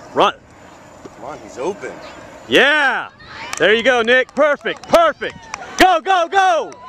Run. Come on, he's open. Yeah. There you go, Nick. Perfect. Perfect. Go, go, go.